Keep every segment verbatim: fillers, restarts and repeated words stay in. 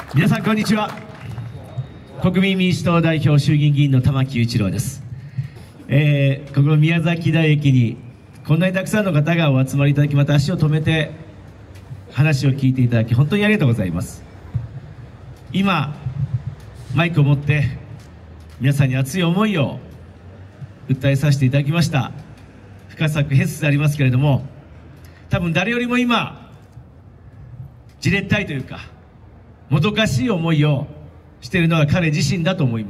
皆さんこんにちは。国民民主党代表衆議院議員の玉木雄一郎です。えー、ここ宮崎台駅にこんなにたくさんの方がお集まりいただき、また足を止めて話を聞いていただき本当にありがとうございます。今マイクを持って皆さんに熱い思いを訴えさせていただきました深作ヘスでありますけれども、多分誰よりも今じれったいというかもどかしい思いをしているのは彼自身だと思います。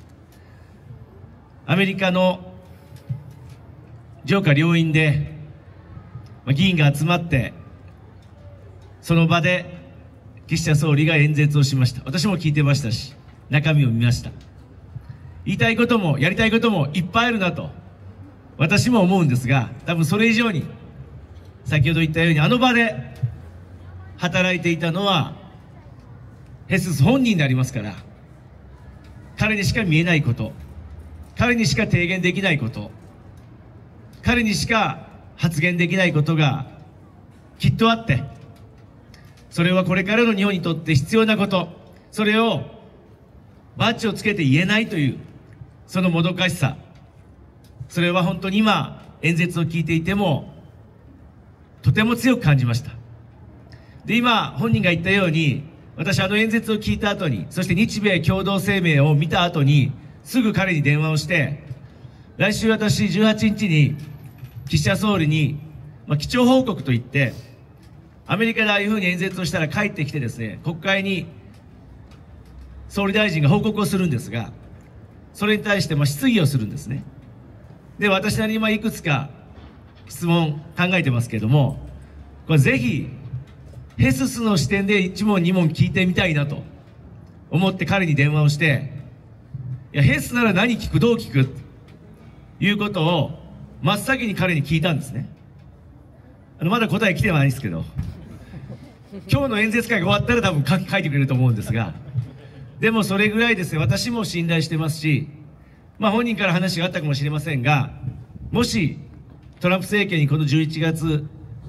アメリカの上下両院で議員が集まってその場で岸田総理が演説をしました。私も聞いてましたし中身を見ました。言いたいこともやりたいこともいっぱいあるなと私も思うんですが、多分それ以上に先ほど言ったようにあの場で働いていたのはヘスス本人でありますから、彼にしか見えないこと、彼にしか提言できないこと、彼にしか発言できないことがきっとあって、それはこれからの日本にとって必要なこと、それをバッジをつけて言えないというそのもどかしさ、それは本当に今演説を聞いていてもとても強く感じました。で、今本人が言ったように、私あの演説を聞いた後に、そして日米共同声明を見た後にすぐ彼に電話をして、来週私じゅうはちにちに岸田総理に、まあ、基調報告といってアメリカでああいうふうに演説をしたら帰ってきてですね、国会に総理大臣が報告をするんですが、それに対してまあ質疑をするんですね。で、私なりにまあいくつか質問考えてますけれども、これぜひヘススの視点で一問二問聞いてみたいなと思って彼に電話をして、いやヘスなら何聞くどう聞くということを真っ先に彼に聞いたんですね。あのまだ答え来てないんですけど、今日の演説会が終わったら多分書き書いてくれると思うんですが、でもそれぐらいですね、私も信頼してますし、まあ本人から話があったかもしれませんが、もしトランプ政権にこのじゅういちがつ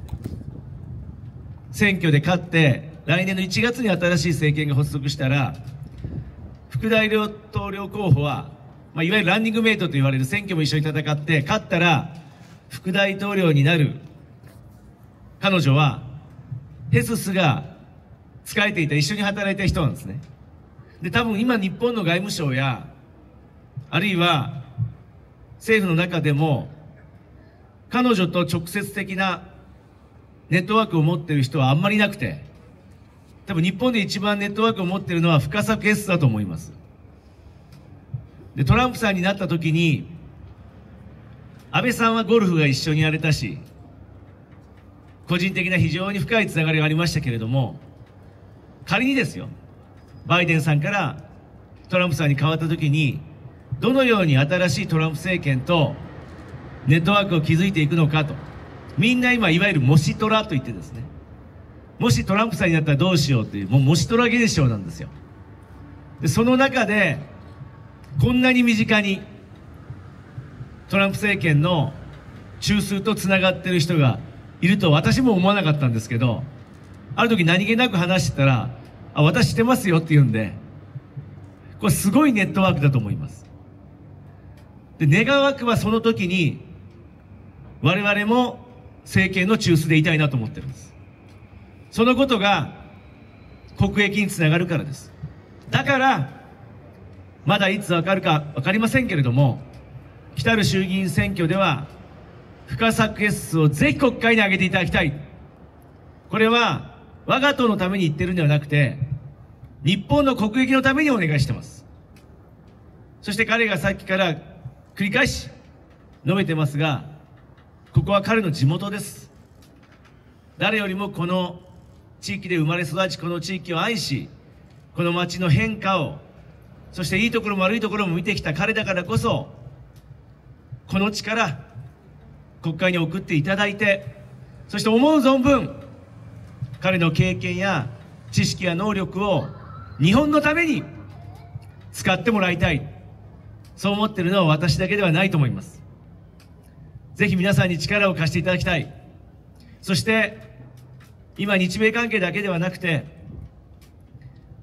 選挙で勝って来年のいちがつに新しい政権が発足したら、副大統領候補は、まあ、いわゆるランニングメイトと言われる、選挙も一緒に戦って勝ったら副大統領になる彼女はヘススが仕えていた、一緒に働いた人なんですね。で、多分今日本の外務省やあるいは政府の中でも彼女と直接的なネットワークを持っている人はあんまりいなくて、多分日本で一番ネットワークを持っているのは深作ヘススだと思います。で、トランプさんになった時に安倍さんはゴルフが一緒にやれたし、個人的な非常に深いつながりがありましたけれども、仮にですよ、バイデンさんからトランプさんに変わった時にどのように新しいトランプ政権とネットワークを築いていくのかと、みんな今いわゆるもしトラと言ってですね、もしトランプさんになったらどうしようという、もうもしトラ現象なんですよ。で、その中でこんなに身近にトランプ政権の中枢とつながっている人がいると私も思わなかったんですけど、ある時何気なく話してたら、あ、私知ってますよって言うんで、これすごいネットワークだと思います。で、願わくはその時に我々も政権の中枢でいたいなと思ってるんです。そのことが国益につながるからです。だからまだいつ分かるか分かりませんけれども、来たる衆議院選挙では深作ヘススをぜひ国会に上げていただきたい。これは我が党のために言ってるんではなくて、日本の国益のためにお願いしてます。そして彼がさっきから繰り返し述べてますが、ここは彼の地元です。誰よりもこの地域で生まれ育ち、この地域を愛し、この街の変化を、そしていいところも悪いところも見てきた彼だからこそ、この力国会に送っていただいて、そして思う存分彼の経験や知識や能力を日本のために使ってもらいたい、そう思っているのは私だけではないと思います。ぜひ皆さんに力を貸していただきたい。そして今日米関係だけではなくて、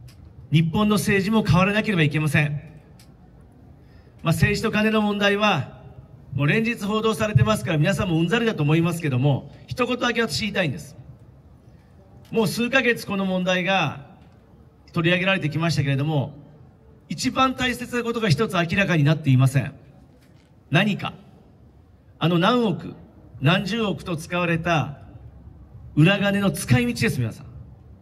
日本の政治も変わらなければいけません。まあ、政治と金の問題は、もう連日報道されてますから、皆さんもうんざりだと思いますけども、一言だけ私言いたいんです。もう数ヶ月この問題が取り上げられてきましたけれども、一番大切なことが一つ明らかになっていません。何か。あの何億、何十億と使われた裏金の使い道です、皆さん。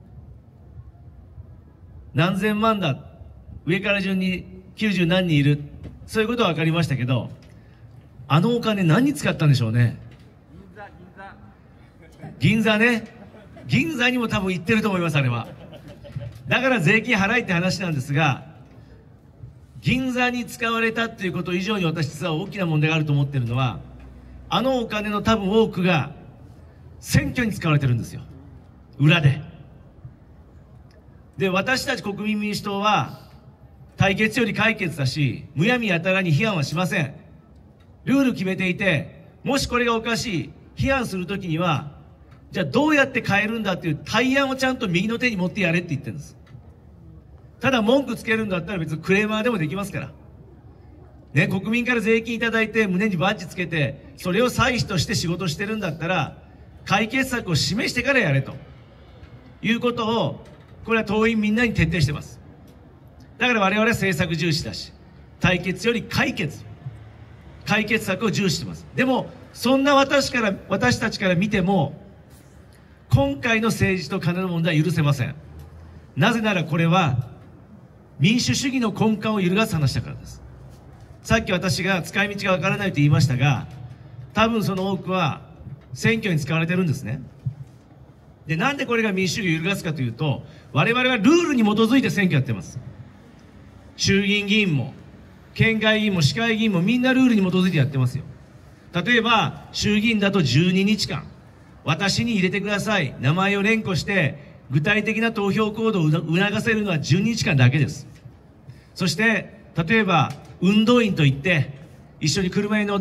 何千万だ、上から順にきゅうじゅう何人いる、そういうことは分かりましたけど、あのお金何に使ったんでしょうね。銀座、銀座。銀座ね。銀座にも多分行ってると思います、あれは。だから税金払いって話なんですが、銀座に使われたっていうこと以上に私実は大きな問題があると思っているのは、あのお金の多分多くが選挙に使われてるんですよ。裏で。で、私たち国民民主党は、対決より解決だし、むやみやたらに批判はしません。ルール決めていて、もしこれがおかしい、批判するときには、じゃあどうやって変えるんだっていう対案をちゃんと右の手に持ってやれって言ってるんです。ただ文句つけるんだったら別にクレーマーでもできますから。ね、国民から税金いただいて胸にバッジつけて、それを歳費として仕事してるんだったら、解決策を示してからやれということを、これは党員みんなに徹底してます。だから我々は政策重視だし、対決より解決。解決策を重視してます。でも、そんな私から、私たちから見ても、今回の政治と金の問題は許せません。なぜならこれは、民主主義の根幹を揺るがす話だからです。さっき私が使い道がわからないと言いましたが、多分その多くは選挙に使われてるんですね。で、なんでこれが民主主義を揺るがすかというと、我々はルールに基づいて選挙やってます。衆議院議員も、県外議員も市会議員もみんなルールに基づいてやってますよ。例えば、衆議院だとじゅうににちかん、私に入れてください。名前を連呼して、具体的な投票行動を促せるのはじゅうににちかんだけです。そして、例えば、運動員といって、一緒に車に乗って、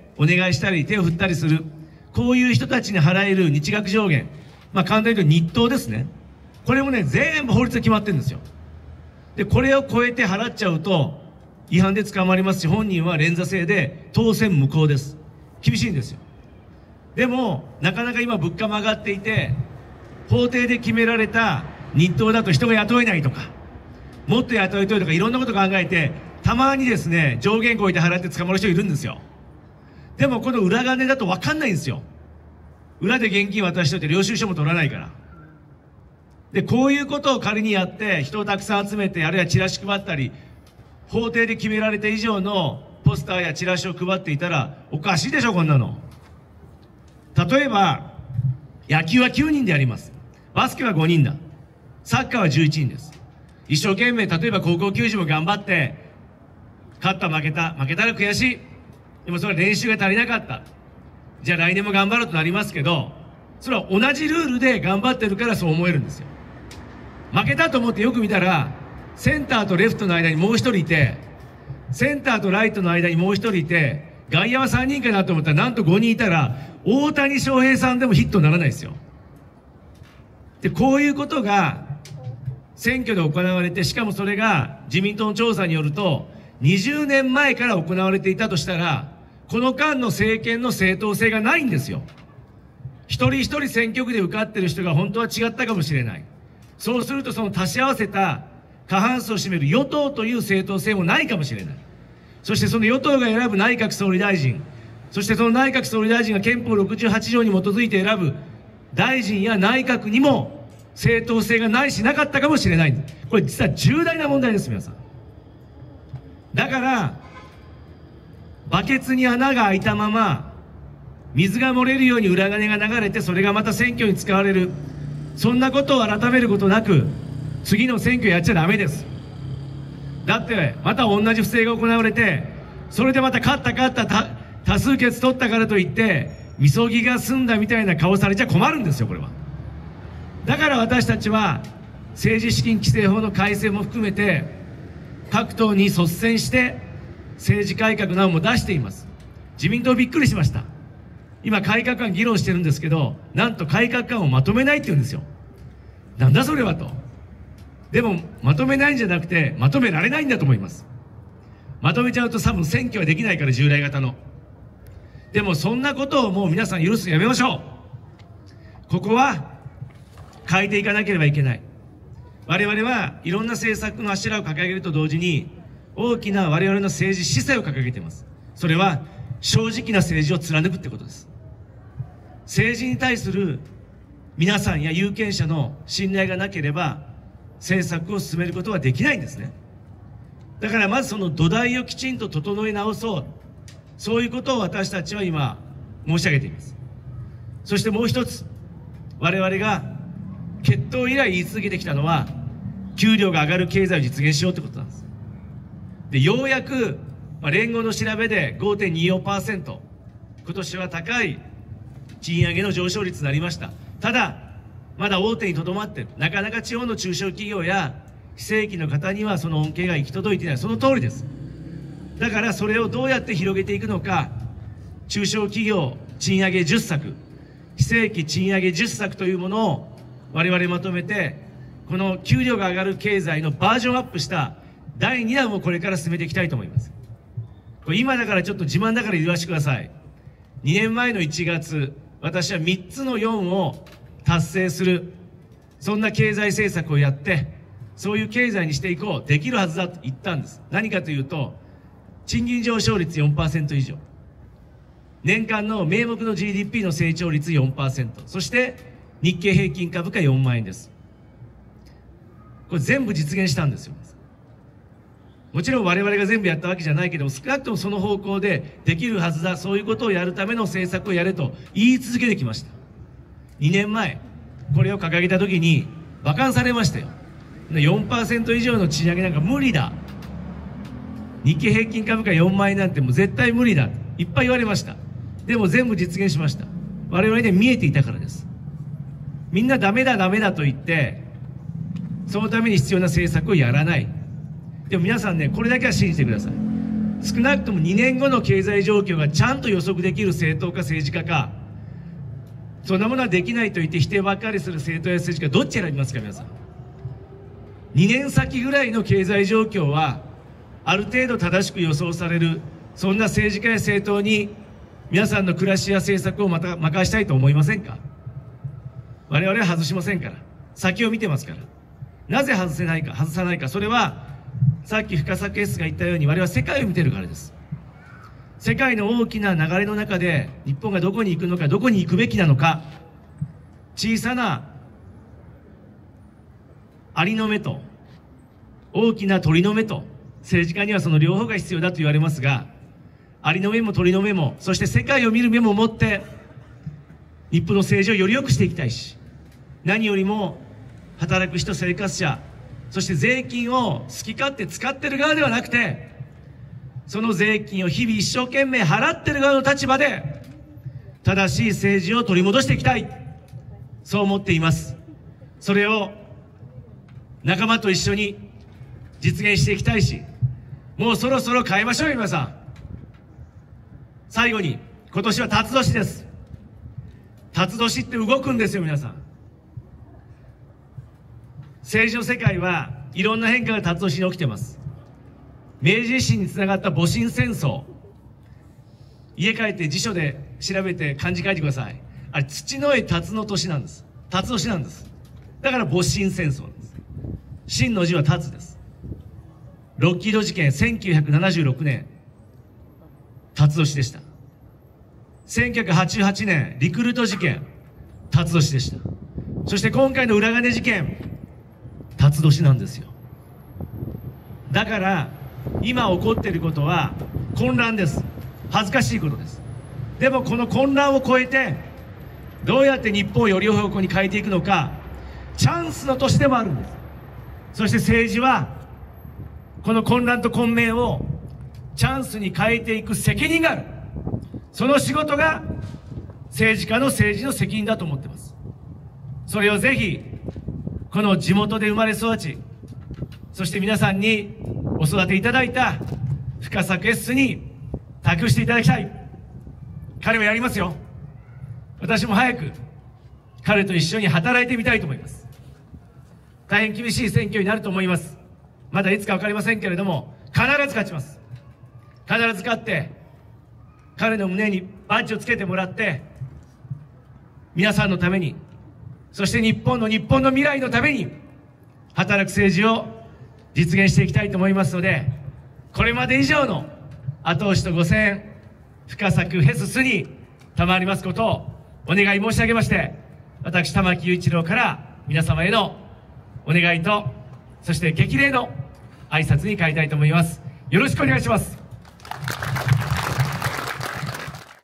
お願いしたり、手を振ったりする。こういう人たちに払える日額上限。まあ、簡単に言うと日当ですね。これもね、全部法律で決まってるんですよ。で、これを超えて払っちゃうと、違反で捕まりますし、本人は連座制で当選無効です。厳しいんですよ。でも、なかなか今物価も上がっていて、法定で決められた日当だと人が雇えないとか、もっと雇いたいとかいろんなこと考えて、たまにですね、上限超えて払って捕まる人いるんですよ。でもこの裏金だと分かんないんですよ。裏で現金渡しといて領収書も取らないから。で、こういうことを仮にやって、人をたくさん集めて、あるいはチラシ配ったり、法定で決められて以上のポスターやチラシを配っていたら、おかしいでしょ、こんなの。例えば、野球はきゅうにんでやります。バスケはごにんだ。サッカーはじゅういちにんです。一生懸命、例えば高校球児も頑張って、勝った負けた、負けたら悔しい。でもそれは練習が足りなかった。じゃあ来年も頑張るとなりますけど、それは同じルールで頑張ってるからそう思えるんですよ。負けたと思ってよく見たら、センターとレフトの間にもう一人いて、センターとライトの間にもう一人いて、外野はさんにんかなと思ったらなんとごにんいたら、大谷翔平さんでもヒットにならないですよ。で、こういうことが選挙で行われて、しかもそれが自民党の調査によると、にじゅうねんまえから行われていたとしたら、この間の政権の正当性がないんですよ。一人一人選挙区で受かってる人が本当は違ったかもしれない。そうするとその足し合わせた過半数を占める与党という正当性もないかもしれない。そしてその与党が選ぶ内閣総理大臣、そしてその内閣総理大臣が憲法ろくじゅうはち条に基づいて選ぶ大臣や内閣にも正当性がないしなかったかもしれない。これ実は重大な問題です、皆さん。だから、バケツに穴が開いたまま、水が漏れるように裏金が流れて、それがまた選挙に使われる。そんなことを改めることなく、次の選挙やっちゃダメです。だって、また同じ不正が行われて、それでまた勝った勝ったた多数決取ったからといって、みそぎが済んだみたいな顔されちゃ困るんですよ、これは。だから私たちは、政治資金規正法の改正も含めて、各党に率先して政治改革なども出しています。自民党びっくりしました。今改革案議論してるんですけど、なんと改革案をまとめないって言うんですよ。なんだそれはと。 でもまとめないんじゃなくて、まとめられないんだと思います。まとめちゃうと多分選挙はできないから、従来型の。でもそんなことをもう皆さん許すのやめましょう。ここは変えていかなければいけない。我々はいろんな政策の柱を掲げると同時に、大きな我々の政治姿勢を掲げています。それは正直な政治を貫くってことです。政治に対する皆さんや有権者の信頼がなければ政策を進めることはできないんですね。だからまずその土台をきちんと整え直そう、そういうことを私たちは今申し上げています。そしてもう一つ、我々が決闘以来言い続けてきたのは、給料が上がる経済を実現しようということなんです。で、ようやく、まあ、連合の調べで ごてんによんパーセント、今年は高い賃上げの上昇率になりました。ただ、まだ大手にとどまっている。なかなか地方の中小企業や非正規の方にはその恩恵が行き届いていない。その通りです。だからそれをどうやって広げていくのか、中小企業賃上げじゅっさく、非正規賃上げじゅっさくというものを我々まとめて、この給料が上がる経済のバージョンアップしただいにだんをこれから進めていきたいと思います。これ今だからちょっと自慢だから言わせてください。にねんまえのいちがつ、私はみっつのよんを達成する、そんな経済政策をやって、そういう経済にしていこう、できるはずだと言ったんです。何かというと、賃金上昇率 よんパーセント 以上、年間の名目の ジーディーピー の成長率 よんパーセント、そして日経平均株価よんまんえんです。これ全部実現したんですよ。もちろん我々が全部やったわけじゃないけども、少なくともその方向でできるはずだ、そういうことをやるための政策をやれと言い続けてきました。にねんまえ、これを掲げたときに馬鹿にされましたよ。よんパーセント 以上の賃上げなんか無理だ、日経平均株価よんまんえんなんてもう絶対無理だ、いっぱい言われました。でも全部実現しました。我々で見えていたからです。みんなダメだダメだと言って、そのために必要な政策をやらない。でも皆さんね、これだけは信じてください。少なくともにねんごの経済状況がちゃんと予測できる政党か政治家か、そんなものはできないと言って否定ばっかりする政党や政治家、どっち選びますか皆さん。にねんさきぐらいの経済状況はある程度正しく予想される、そんな政治家や政党に皆さんの暮らしや政策をまた任したいと思いませんか。我々は外しませんから、先を見てますから。なぜ外せないか、外さないか、それはさっき深作 S が言ったように、我々は世界を見てるからです。世界の大きな流れの中で日本がどこに行くのか、どこに行くべきなのか、小さなアリの目と大きな鳥の目と、政治家にはその両方が必要だと言われますが、アリの目も鳥の目も、そして世界を見る目も持って日本の政治をより良くしていきたいし、何よりも働く人、生活者、そして税金を好き勝手使ってる側ではなくて、その税金を日々一生懸命払ってる側の立場で正しい政治を取り戻していきたい、そう思っています。それを仲間と一緒に実現していきたいし、もうそろそろ変えましょうよ皆さん。最後に、今年は辰年です。辰年って動くんですよ皆さん。政治の世界はいろんな変化が辰年に起きてます。明治維新につながった戊辰戦争、家帰って辞書で調べて漢字書いてください。あれ土の絵辰の年なんです。辰年なんです。だから戊辰戦争なんです。辰の字は辰です。ロッキード事件せんきゅうひゃくななじゅうろくねん、辰年でした。せんきゅうひゃくはちじゅうはちねんリクルート事件、辰年でした。そして今回の裏金事件、辰年なんですよ。だから今起こっていることは混乱です。恥ずかしいことです。でもこの混乱を超えてどうやって日本をより良い方向に変えていくのか、チャンスの年でもあるんです。そして政治はこの混乱と混迷をチャンスに変えていく責任がある。その仕事が政治家の政治の責任だと思っています。それをぜひこの地元で生まれ育ち、そして皆さんにお育ていただいた深作 S に託していただきたい。彼はやりますよ。私も早く彼と一緒に働いてみたいと思います。 大変厳しい選挙になると思います。まだいつか分かりませんけれども、必ず勝ちます。必ず勝って、彼の胸にバッジをつけてもらって、皆さんのために、そして日本の日本の未来のために働く政治を実現していきたいと思いますので、これまで以上の後押しとご声援、深作ヘススに賜りますことをお願い申し上げまして、私玉木雄一郎から皆様へのお願いと、そして激励の挨拶に変えたいと思います。よろしくお願いします。